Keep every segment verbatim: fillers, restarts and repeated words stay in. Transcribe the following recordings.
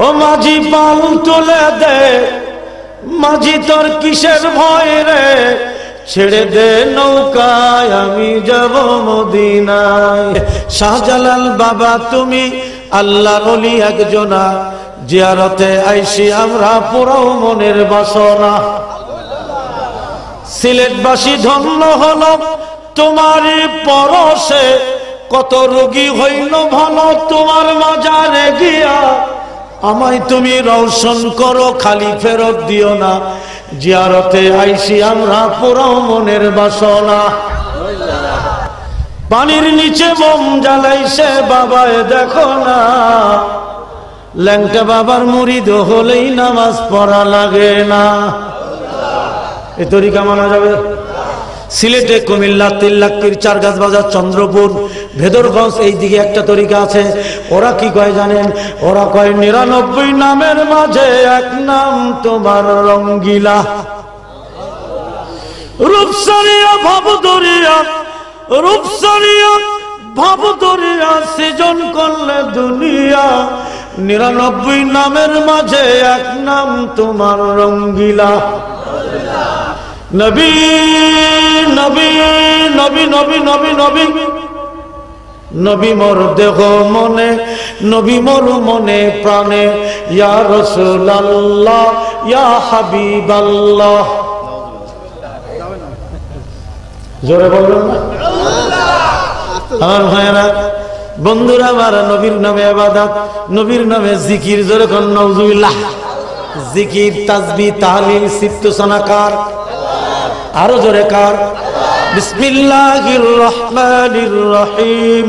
ও মাঝি পাল তুলে দে, মাঝি তোর কিসের ভয় রে, ছেড়ে দে নৌকায় আমি যাব মদিনায়। শাহজালাল বাবা তুমি আল্লাহর ওলি একজনা, জিয়ারতে আইসি আমরা পুরাও মনের বাসনা। সিলেটবাসী ধন্য হলো তোমারই পরশে, কত রোগী হইল ভালো তোমার মাজারে গিয়া। আমায় তুমি রওশন করো, খালি ফেরত দিও না, জিয়ারতে আইসি আমরা পুরাও মনের বাসনা। পানির নিচে মোম জ্বালাইছে বাবায় দেখো না, ল্যাংটা বাবার মুরিদ হলেই নামাজ পড়া লাগে না। এই তরিকা মানা যাবে? সিলেটে, কুমিল্লা, তিল্লাক্কির, চারগাছ বাজার, চন্দ্রপুর, ভেদরগঞ্জ এই দিকে একটা তরিকা আছে। ওরা কি কয় জানেন? ওরা কয় নিরানব্বই নামের মাঝে এক নাম তোমার রঙ্গিলা। রূপসারিয়া ভাবদরিয়া, রূপসারিয়া ভাবদরিয়া সৃজন করলে দুনিয়া, নিরানব্বই নামের মাঝে এক নাম তোমার রঙ্গিলা। নবী নবী নবী নবী নবী নবী নবী মোর দেহ মনে, নবী মোর মনে প্রাণে, ইয়া রাসূলুল্লাহ ইয়া হাবিবাল্লাহ। জোরে বলবেন না? আমার ভাইরা, বন্ধুরা আমার, নবীর নামে ইবাদত, নবীর নামে জিকির, জোরে কোন নাউজুবিল্লাহ। জিকির, তাসবিহ, তাহলিল, সিফত সানাকার, আরো জোরে কার? বিসমিল্লাহির রহমানির রহিম,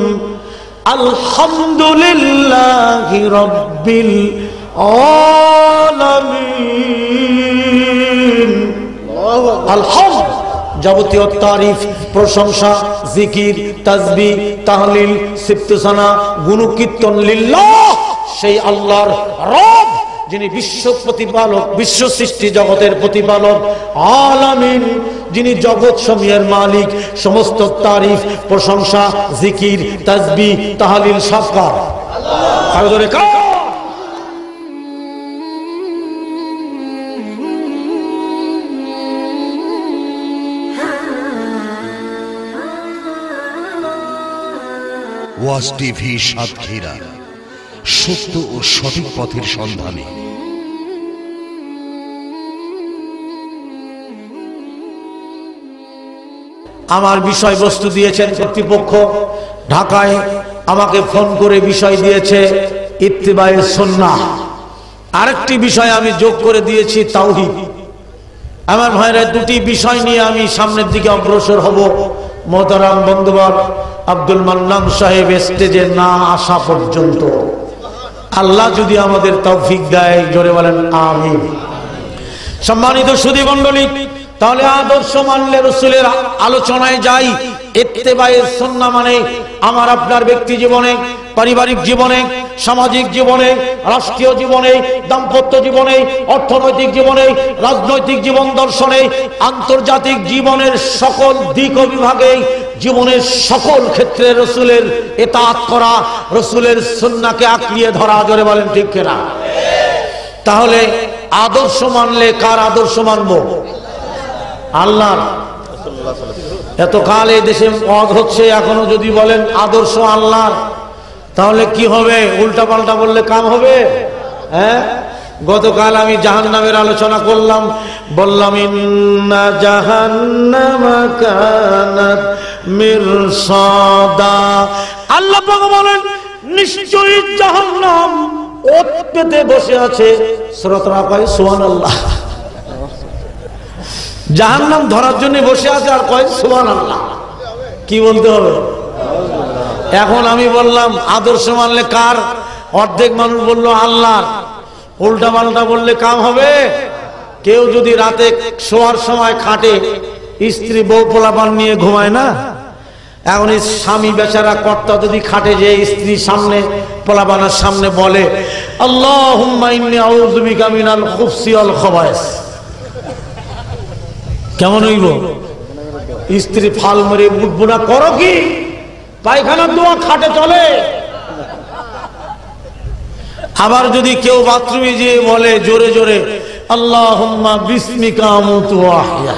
আলহামদুলিল্লাহি রাব্বিল আলামিন। আলহামদ যাবতীয় তারিফ, প্রশংসা, জিকির, তাসবিহ, তাহলিল, সিফতসানা, গুণকীর্তন লিল্লাহ, সেই আল্লাহর। রব যিনি বিশ্ব প্রতিপালক, বিশ্ব সৃষ্টি জগতের প্রতিপালক। আলামিন যিনি জগৎ সমূহের মালিক। সমস্ত তারিফ, প্রশংসা, জিকির, তাসবিহ, তাহলিল সব কার? আল্লাহ। ওয়াজ টিভি সাতক্ষীরা, সত্য ও সঠিক পথের সন্ধানে। আমার বিষয়বস্তু দিয়েছেন কর্তৃপক্ষ, ঢাকায় আমাকে ফোন করে বিষয় দিয়েছে ইত্তিবায়ে সুন্নাহ। আরেকটি বিষয় আমি যোগ করে দিয়েছি তাওহীদ। আমার ভাইরা, দুটি বিষয় নিয়ে আমি সামনের দিকে অগ্রসর হব। মোহতারাম বন্ধুবর আব্দুল মান্নান সাহেব স্টেজে না আসা পর্যন্ত, আল্লাহ যদি আমাদের তৌফিক দেয়, জোরে বলেন আমিন। সম্মানিত সুধী মণ্ডলী, তাহলে আদর্শ মানলে রাসূলের আলোচনায় যাই। ইত্তেবায়ে সুন্নাহ মানে আমার আপনার ব্যক্তি জীবনে, পারিবারিক জীবনে, সামাজিক জীবনে, রাষ্ট্রীয় জীবনে, দাম্পত্য জীবনে, অর্থনৈতিক জীবনে, রাজনৈতিক জীবন দর্শনে, আন্তর্জাতিক জীবনের সকল দিক ও বিভাগে, জীবনের সকল ক্ষেত্রে রাসূলের ইতাআত করা, রাসূলের সুন্নাহকে আঁকড়িয়ে ধরা। জোরে বলেন ঠিক কিনা? তাহলে আদর্শ মানলে কার আদর্শ মানবো? আল্লাহর। এতকাল এই দেশে ওয়াজ হচ্ছে, এখনো যদি বলেন আদর্শ আল্লাহর, তাহলে কি হবে? উল্টা পাল্টা বললে কাম হবে? হ্যাঁ, গতকাল আমি জাহান্নামের আলোচনা করলাম, বললাম ইন্না জাহান্নামা কানাত মিরসাদা। আল্লাহ পাক বলেন নিশ্চয়ই জাহান্নাম ওত পেতে বসে আছে। শ্রোতারা কয় সুবহানাল্লাহ। জাহান্নাম ধরার জন্য বসে আছে, আর কয় সুবহানাল্লাহ। কি বলতে হবে? এখন আমি বললাম আদর্শ মানলে কার? অর্ধেক মানুষ বললো আল্লাহর। উল্টা পাল্টা বললে কাম হবে? কেউ যদি রাতে শোয়ার সময় খাটে, স্ত্রী বউ পোলাপান নিয়ে ঘুমায় না, এখন এই স্বামী বেচারা কর্তা যদি খাটে, যে স্ত্রীর সামনে, পোলাপানের সামনে বলে আল্লাহুম্মা ইন্নী আউযু বিকা মিনাল খুবসি ওয়াল খবায়েস, কেমন হইব? স্ত্রী ফাল মেরে উঠবো না, করো কি? পায়খানার দোয়া খাটে চলে। আবার যদি কেউ বাথরুমে যেয়ে বলে জোরে জোরে আল্লাহুম্মা বিসমিকা আমুতু ওয়া আহইয়া,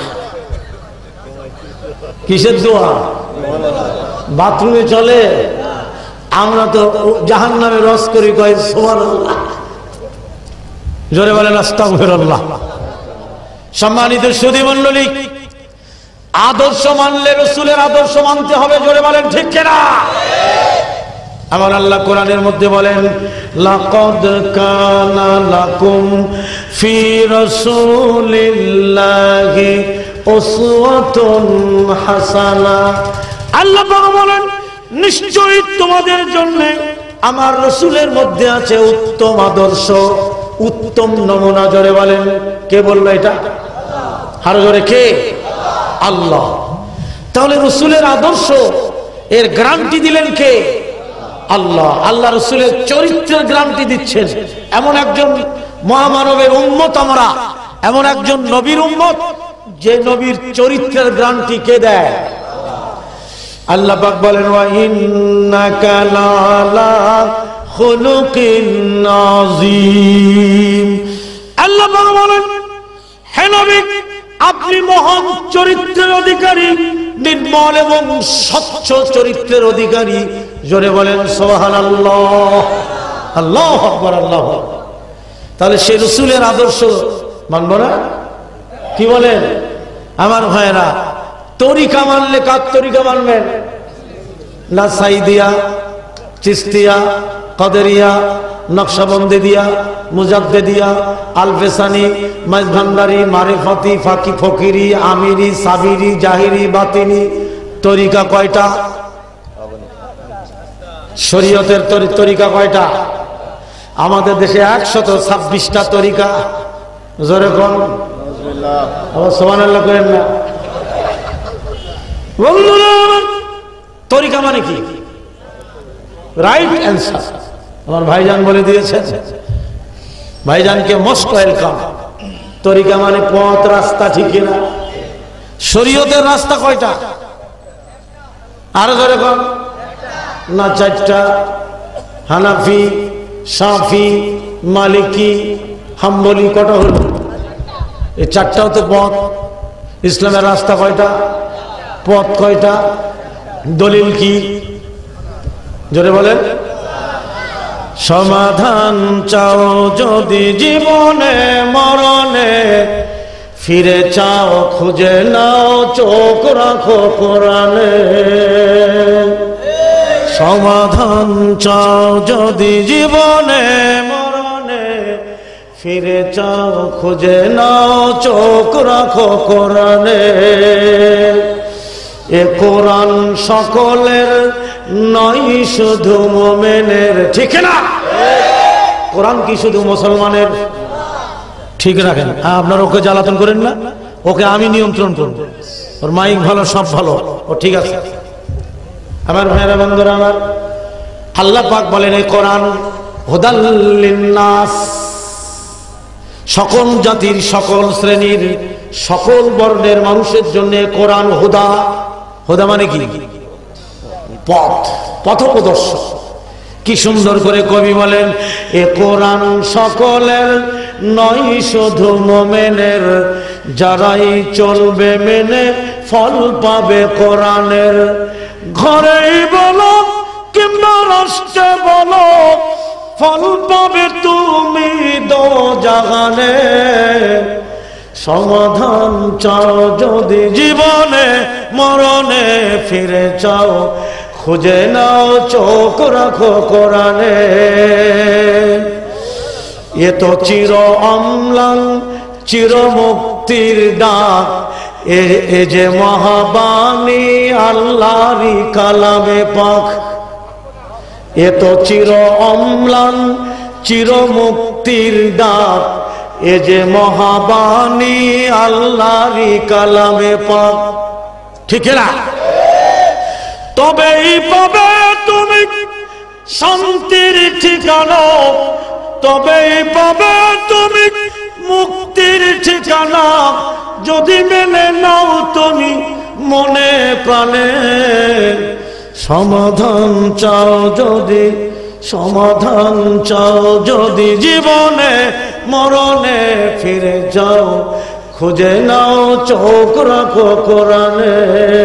কিসের দোয়া? বাথরুমে চলে। আমরা তো জাহান্নামে রস করি, কয় সুবহানাল্লাহ, জোরে বলেন আস্তাগফিরুল্লাহ। সম্মানিত সুধী মণ্ডলী, আদর্শ মানলে রাসূলের আদর্শ মানতে হবে, জোরে বলেন ঠিক কিনা? আমার আল্লাহ কোরআনের মধ্যে বলেন লাকাদ কানা লাকুম ফি রাসূলিল্লাহি উসওয়াতুন হাসানা। আল্লাহ পাক বলেন নিশ্চয়ই তোমাদের জন্য আমার রাসূলের মধ্যে আছে উত্তম আদর্শ, উত্তম নমুনা। জোরে বলেন কে বলল এটা? আরো জোরে কে? আল্লাহ। তাহলে রাসূলের আদর্শ এর গ্যারান্টি দিলেন কে? আল্লাহ। আল্লাহ রাসূলের চরিত্রের গ্যারান্টি দিচ্ছেন। এমন একজন মহামানবের উম্মত আমরা, এমন একজন নবীর উম্মত যে নবীর চরিত্রের গ্যারান্টি কে দেয়? আল্লাহ পাক বলেন ওয়া ইন্নাকা লাআলা খুলুকিন আযীম। আল্লাহ পাক বলেন হে নবী আপনি মহান চরিত্রের অধিকারী, নির্মল এবং স্বচ্ছ চরিত্রের অধিকারী। জোরে বলেন সুবহানাল্লাহ। আল্লাহু আকবার, আল্লাহু আকবার। তাহলে সেই রাসূলের আদর্শ মানব না? কি বলেন আমার ভাইয়েরা? তরিকা মানলে কার তরিকা মানবেন? না সাইদিয়া, চিস্তিয়া, কাদেরিয়া, নকশবন্দিয়া, মুজাদ্দিদিয়া, আলফেসানি, মাইজভান্ডারি, মারিফতি, ফাকি ফকিরি, আমিরি, সাবিরি, জাহিরি, বাতিনি। তরিকা কয়টা? শরীয়তের তরিকা কয়টা? আমাদের দেশে একশত ছাব্বিশটা তরিকা। জোরে কোন সুবহানাল্লাহ করেন না। তরিকা মানে কি? রাইট অ্যান্সার আমার ভাইজান বলে দিয়েছেন। ভাইজানকে মোস্ট ওয়েলকাম। তরিকা মানে পথ, রাস্তা, ঠিক না? শরীয়তের রাস্তা কয়টা? আরো ধরে কম না? চারটা। হানাফি, শাফি, মালিকি, হাম্বলি, কটা হলো? এই চারটাও তো পথ। ইসলামের রাস্তা কয়টা? পথ কয়টা? দলিল কি? জোরে বলেন। সমাধান চাও যদি জীবনে মরণে, ফিরে চাও খুঁজে নাও চোখ রাখো কোরআনে। সমাধান চাও যদি জীবনে মরণে, ফিরে চাও খুঁজে নাও চোখ রাখো কোরআনে। এ কোরআন সকলের নয় শুধু মুমিনের, ঠিক না? কোরআন কি শুধু মুসলমানের? ঠিক রাখেন। আপনারা ওকে জ্বালাতন করেন না, ওকে আমি নিয়ন্ত্রণ করব। ওর মাইক ভালো, সব ভালো, ও ঠিক আছে। আমার ভাইরা বন্ধুরা আমার, আল্লাহ পাক বলেন এই কোরআন হুদাল লিন্নাস, সকল জাতির, সকল শ্রেণীর, সকল বর্ণের মানুষের জন্য কোরআন হুদা। হুদা মানে কি? পথ, পথপ্রদর্শক। কি সুন্দর করে কবি বলেন এ কোরআন সকলের নয় শুধু মুমিনের, যারাই চলবে মেনে ফল পাবে কোরআনের। ঘরেই বলো কিংবা রাষ্ট্রে বলো, ফল পাবে তুমি দোজাহানে। সমাধান চাও যদি জীবনে মরণে, ফিরে চাও খুঁজে নাও চোখ রাখো কোরআনে। এ তো চির অম্লান চির মুক্তির ডাক, এ যে মহাবাণী আল্লাহরই কালামে পাক। এ তো চির অম্লান চির মুক্তির ডাক, এ যে মহাবাণী আল্লাহরই কালামে পাক, ঠিক না? তবেই পাবে তুমি শান্তির ঠিকানা, তবেই পাবে তুমি মুক্তির ঠিকানা। যদি মেনে নাও তুমি মনে প্রাণে, সমাধান চাও যদি সমাধান চাও যদি জীবনে মরণে ফিরে যাও, খুঁজে নাও চোখ রাখো কোরআনে।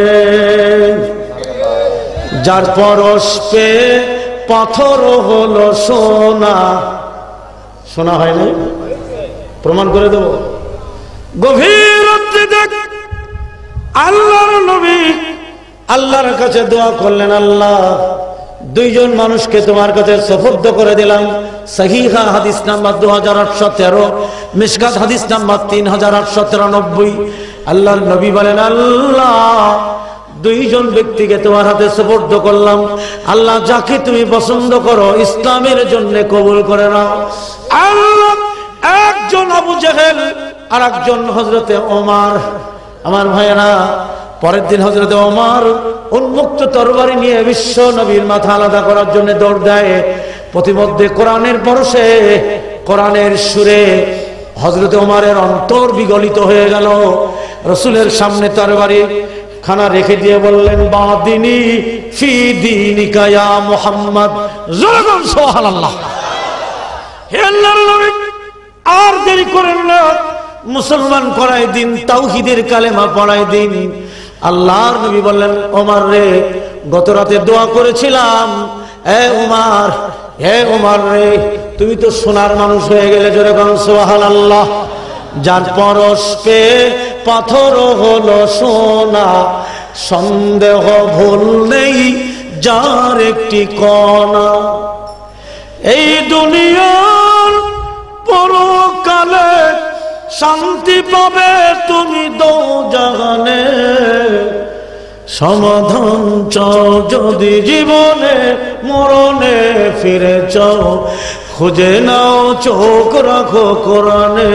যার পরশ পেয়ে পাথর হলো সোনা, শোনা হয় না? প্রমাণ করে দেব। গভীর রাত্রে দেখ আল্লাহর নবী আল্লাহর কাছে দোয়া করলেন, আল্লাহ দুইজন মানুষকে তোমার কাছে সুপুর্দ করে দিলাম। সহিহা হাদিস নাম্বার দু হাজার আটশো তেরো, মিশকাত হাদিস নাম্বার তিন হাজার আটশো তিরানব্বই। আল্লাহর নবী বলেন, আল্লাহ দুইজন ব্যক্তিকে তোমার হাতে সুপুর্দ করলাম, আল্লাহ যাকে তুমি পছন্দ করো ইসলামের জন্য কবুল করে নাও। আল্লাহ একজন আবু জেহেল আর একজন হযরতে ওমর। আমার ভাইয়েরা, পরের দিন হযরতে ওমর উন্মুক্ত তরবারি নিয়ে বিশ্ব নবীর মাথা আলাদা করার জন্য দৌড় দেয়। প্রতিমধ্যে কোরআনের পরশে, কোরআনের সুরে হযরতে ওমরের অন্তর বিগলিত হয়ে গেল। রাসূলের সামনে তরবারি খানা রেখে দিয়ে বললেন, বাদিনী ফি দীনিকা ইয়া মুহাম্মদ। জোরে বলুন সুবহানাল্লাহ। হে আল্লাহর নবী, আর দেরি করেন না, মুসলমান করাই দিন, তাওহীদের কালেমা পড়াই দিন। আল্লাহর নবী বললেন, ওমর রে, গত রাতে দোয়া করেছিলাম, এ ওমর, হে ওমর রে, তুমি তো সোনার মানুষ হয়ে গেলে। জোরে বলুন সুবহানাল্লাহ। যার পরশ পেয়ে পাথর হলো সোনা, সন্দেহ ভুল নেই যার একটি কণা। এই দুনিয়ার পরকালে শান্তি পাবে তুমি দোজাহানে, সমাধান চাও যদি জীবনে মরণে ফিরে চাও, খুঁজে নাও চোখ রাখো কোরআনে।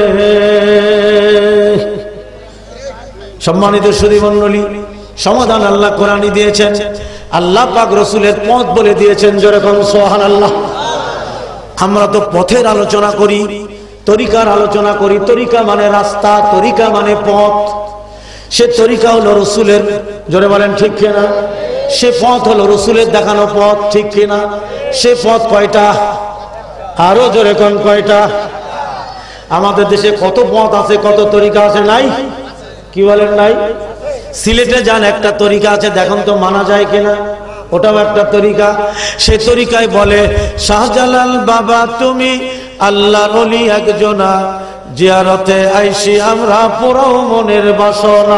সম্মানিত সুধী মণ্ডলী, সমাধান আল্লাহ কোরআনই দিয়েছেন, আল্লাহ পাক রসুলের পথ বলে দিয়েছেন। যেরকম সুবহানাল্লাহ। আমরা তো পথের আলোচনা করি, তরিকার আলোচনা করি। তরিকা মানে রাস্তা, তরিকা মানে পথ। সে তরিকা হলো রসুলের, জোরে বলেন ঠিক কিনা? সে পথ হলো রসুলের দেখানো পথ, ঠিক কিনা? সে পথ কয়টা? আরো জোরে কোন কয়টা? আমাদের দেশে কত পথ আছে, কত তরিকা আছে, নাই? কি বলেন নাই? সিলেটে যান, একটা তরিকা আছে, দেখুন তো মানা যায় কিনা। ওটাও একটা তরিকা। সে তরিকায় বলে, শাহজালাল বাবা তুমি আল্লাহর ওলি একজনা, জিয়ারতে আইসি আমরা পুরাও মনের বাসনা।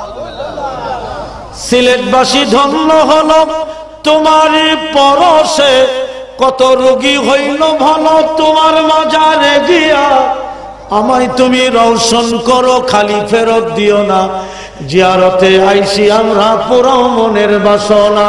সিলেটবাসী ধন্য হলো তোমারই পরশে, কত রোগী হইল ভালো তোমার মাজারে গিয়া। আমায় তুমি রওশন করো, খালি ফেরত দিও না, জিয়ারতে আইসি আমরা পুরাও মনের বাসনা।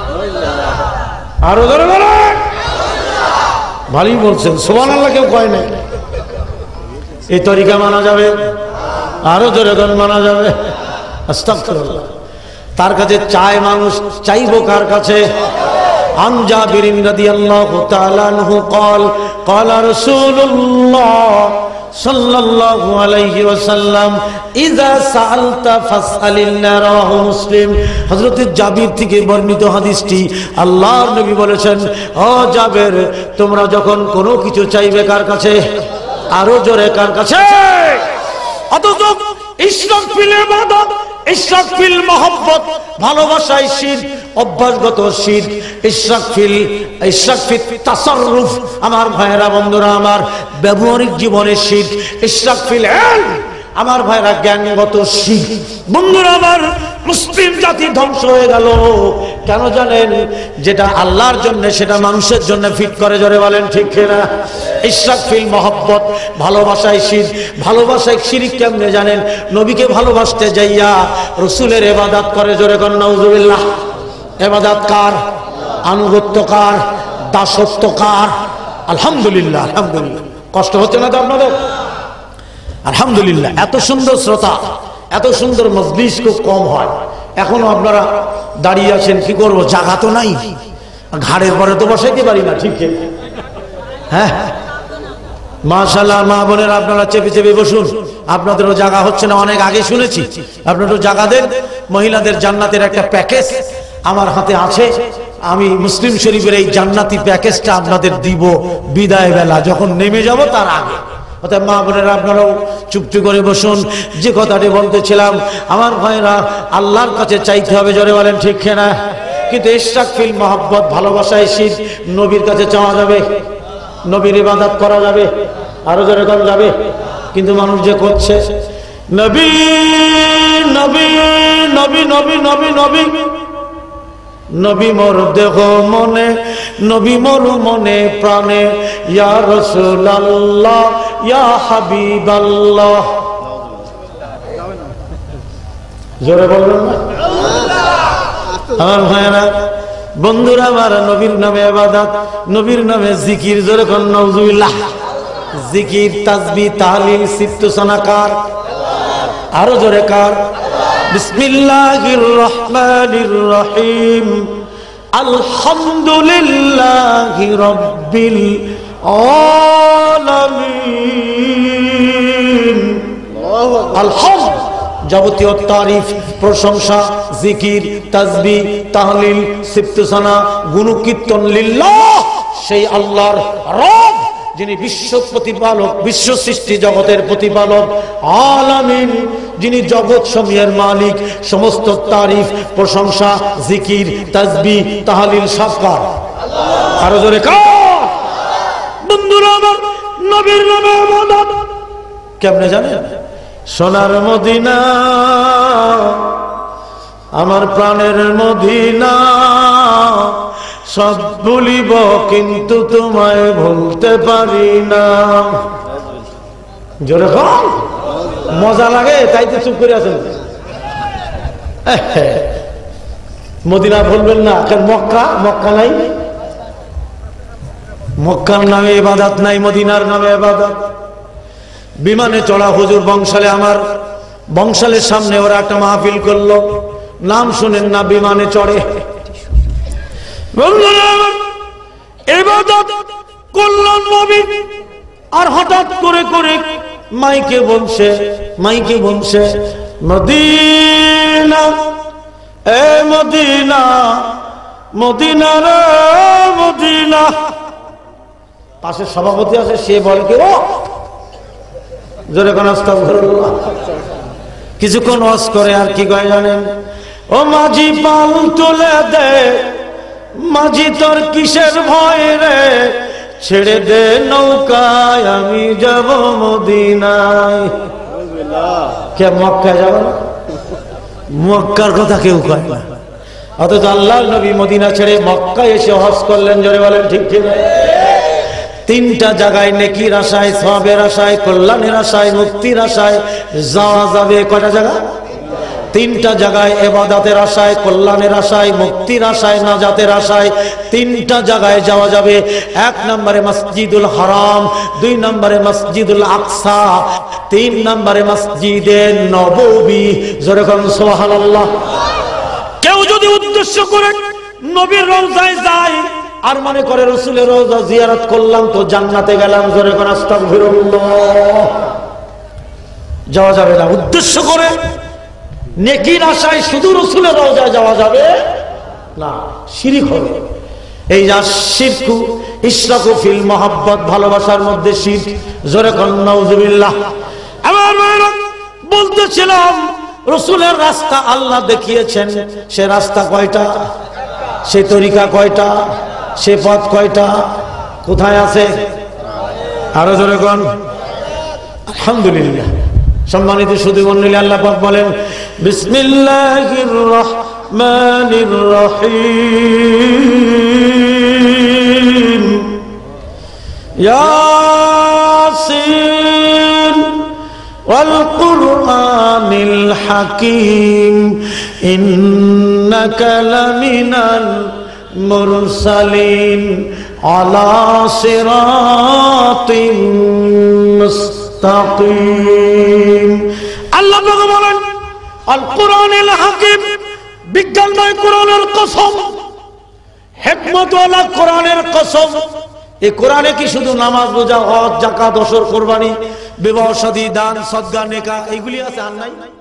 আরো ধরে ধরে ভালোই বলছেন, সুবহানাল্লাহ। কেউ কয় নাই। এই তরিকা মানা যাবে? আরো জোরে গান মানা যাবে? আস্তাগফিরুল্লাহ। তার কাছে চায় মানুষ, চাইবো কার কাছে? عن جابر رضي الله تعالى عنه قال قال رسول الله صلى الله عليه وسلم إذا سألت فاسأل الله। রাওয়াহু মুসলিম। হযরত জাবির থেকে বর্ণিত হাদিসটি। আল্লাহর নবী বলেছেন, ও জাবের, তোমরা যখন কোনো কিছু চাইবে কার কাছে? আরো জোরে কার কাছে? অথচ ইশরাক ফিল ইবাদত, ইশরাক ফিল মহব্বত, ভালোবাসায় শিরক, অভ্যাসগত শিরক। ইশরাক ফিল ইশরাক ফিত তাসাররুফ, আমার ভাইয়েরা বন্ধুরা আমার, ব্যবহারিক জীবনে শিরক। ইশরাক ফিল ইলম, আমার ভাইয়েরা জ্ঞানগত শিরক। বন্ধুরা আমার, মুসলিম জাতি ধ্বংস হয়ে গেল কেন জানেন? যেটা আল্লাহর জন্য সেটা মানুষের জন্য ফিট করে। জোরে বলেন ঠিক কিনা? ইশরাক ফিল মহব্বত, ভালোবাসায় শিরক। ভালোবাসায় শিরক কেমনে জানেন? নবীকে ভালোবাসতে যাইয়া রাসূলের ইবাদত করে। জোরে কোন নাউজুবিল্লাহ। ইবাদত কার? আনুগত্য কার? দাসত্ব কার? আলহামদুলিল্লাহ, আলহামদুলিল্লাহ। কষ্ট হচ্ছে না তো আপনাদের? আলহামদুলিল্লাহ। এত সুন্দর শ্রোতা, এত সুন্দর মজলিস খুব কম হয়। এখনো আপনারা দাঁড়িয়ে আছেন, কি করবো, জায়গা তো নাই, ঘাড়ের পরে তো বসাইতে পারি না, ঠিক হ্যাঁ? মাশাআল্লাহ, মা বোনেরা আপনারা চেপে চেপে বসুন, আপনাদেরও জায়গা হচ্ছে না। অনেক আগে শুনেছি আপনারা জায়গা দেন। মহিলাদের জান্নাতের একটা প্যাকেজ আমার হাতে আছে, আমি মুসলিম শরীফের এই জান্নাতি প্যাকেজটা আপনাদের দিব বিদায় বেলা, যখন নেমে যাব তার আগে। অর্থাৎ মা বোনেরা আপনারাও চুপটি করে বসুন। যে কথাটি বলতেছিলাম, আমার ভাইরা আল্লাহর কাছে চাইতে হবে, জোরে বলেন ঠিক কিনা? কিন্তু ইশরাক ফিল মহব্বত, ভালোবাসায় শির, নবীর কাছে চাওয়া যাবে, নবীর ইবাদত করা যাবে, আরো জোরে করা যাবে। কিন্তু মানুষ যে করছে নবী নবী নবী নবী নবী নবী নবী মোর দেহ মনে, নবী মোর মনে প্রাণে, ইয়া রাসূলুল্লাহ ইয়া হাবিবাল্লাহ। জোরে বলবেন না? আমার ভাইরা বন্ধুরা আমার, নবীর নামে ইবাদত, নবীর নামে জিকির, জোরে কোন নাউজুবিল্লাহ। জিকির, তাসবিহ, তাহলিল, সিফত সানাকার, আরো জোরে কার? বিসমিল্লাহির রহমানির রহিম, আলহামদুলিল্লাহি রাব্বিল আলামিন। আলহামদ, যাবতীয় তারিফ, প্রশংসা, জিকির, তাসবিহ, তাহলিল, সিফতসানা, গুণকীর্তন লিল্লাহ, সেই আল্লাহর। রব, যিনি বিশ্ব প্রতিপালক, বিশ্ব সৃষ্টি জগতের প্রতিপালক। আলামিন, যিনি জগৎ সমূহের মালিক। সমস্ত তারিফ, প্রশংসা, জিকির, তাসবিহ, তাহলিল সব কার? আরো জোরে কার? বন্ধুরা আমার, নবীর নামে ইবাদত কেমনে জানেন? সোনার মদিনা, আমার প্রাণের মদিনা, সব ভুলিব কিন্তু তোমায় ভুলতে পারি না। জোরে কম, মজা লাগে তাই তো চুপ করে আছেন। মদিনা ভুলবেন না, মক্কা, মক্কা নাই, মক্কার নামে ইবাদত নাই, মদিনার নামে ইবাদত। বিমানে চড়া হুজুর বংশালে, আমার বংশালের সামনে ওরা একটা মাহফিল করলো, নাম শুনেন না, বিমানে চড়ে। ইবাদত করলেন নবী, আর হঠাৎ করে করে মাইকে বলছে, মাইকে বলছে, মদিনা এ মদিনা, মদিনা রে মদিনা। পাশে সভাপতি আছে, সে বলে কি ও জোরে কোন আস্তাগফিরুল্লাহ। কিছুক্ষণ ওয়াজ করে আর কি কয় জানেন? ও মাঝি পাল তুলে দে, মাঝি তোর কিসের ভয় রে, ছেড়ে দে নৌকায় আমি যাব মদিনায়। কে মক্কা যাব না? মক্কার কথা কেউ কয় না, অথচ আল্লাহর নবী মদিনা ছেড়ে মক্কায় এসে হজ করলেন। জোরে বলেন ঠিক ঠিক? তিনটা জায়গায় নেকির আশায়, সওয়াবের আশায়, কল্যাণের আশায়, মুক্তির আশায় যাওয়া যাবে। কয়টা জায়গা? তিনটা জায়গায়। ইবাদতের আশায়, কল্যাণের আশায়, মুক্তির আশায়, নাজাতের আশায় তিনটা জায়গায় যাওয়া যাবে। এক নম্বরে মসজিদুল হারাম, দুই নম্বরে মসজিদুল আকসা, তিন নম্বরে মসজিদে নববী। জোরে বলুন সুবহানাল্লাহ। কেউ যদি উদ্দেশ্য করে নবীর রওজায় যায় আর মনে করে রাসূলের রওজা জিয়ারত করলাম তো জান্নাতে গেলাম, জোরে বলুন আস্তাগফিরুল্লাহ, যাওয়া যাবে না। উদ্দেশ্য করে নেকির আশায় শুধু রাসূলের রওজায় যাওয়া যাবে না, শিরক হবে। এই যা শিরকু ইশরাকু ফিল মহব্বত, ভালোবাসার মধ্যে শিরক। জোরে বলুন নাউজুবিল্লাহ। আমার ভাইরা বলতেছিলাম, রাসূলের রাস্তা আল্লাহ দেখিয়েছেন। সে রাস্তা কয়টা? সে তরিকা কয়টা? সে পথ কয়টা? কোথায় আছে? আরো জোরে বলুন আলহামদুলিল্লাহ। সম্মানিত সুধী মণ্ডলী, আল্লাহ পাক বলেন বিসমিল্লাহির রহমানির রহিম, ইয়াসিন ওয়াল কুরআনিল হাকীম, ইন্নাকা লামিনাল মুরসালিন আলা সিরাতিন মুস্তাকিম। আল্লাহ পাক বলেন আল কুরআনিল হাকীম, বিজ্ঞানময় কোরআনের কসম, হিকমতওয়ালা কোরআনের কসম। এই কোরআনে কি শুধু নামাজ, রোজা, হজ, যাকাত, ওসর, কুরবানি, বিবাহ, শাদী, দান, সদকা, নেকাহ এইগুলি আছে আর নাই?